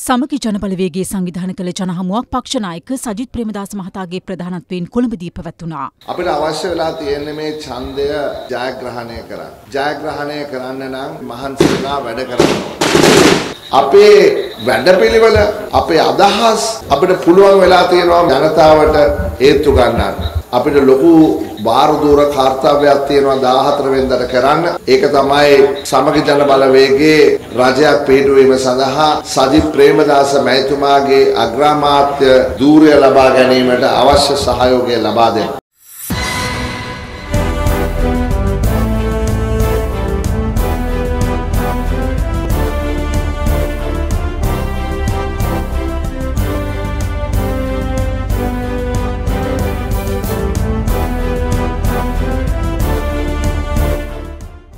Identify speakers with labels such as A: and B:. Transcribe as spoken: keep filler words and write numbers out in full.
A: සමගි ජනබලවේගයේ සංවිධානය කළ ජනහමුවක් පක්ෂ නායක සජිත් ප්‍රේමදාස මහතාගේ ප්‍රධානත්වයෙන් කොළඹදී පැවැත්වුණා.
B: අපිට අවශ්‍ය වෙලා තියෙන්නේ මේ ඡන්දය ජයග්‍රහණය කරන්න. ජයග්‍රහණය කරන්න නම් මහන්සි වෙලා වැඩ කරන්න ඕනේ. අපේ වැඩපිළිවෙල අපේ අදහස් අපිට පුළුවන් වෙලා තියෙනවා ජනතාවට හේතු ගන්නන්න. අපිට ලොකු බාරදූර කාර්යයක් තියෙනවා දාහතර වෙනිදාට කරන්න. ඒක තමයි සමගි ජන බලවේගයේ රජයක් පිහිටුවීම සඳහා සජිත් ප්‍රේමදාස මැතිතුමාගේ අග්‍රාමාත්‍ය ධූරය ලබා ගැනීමට අවශ්‍ය සහයෝගය ලබා දෙන්න.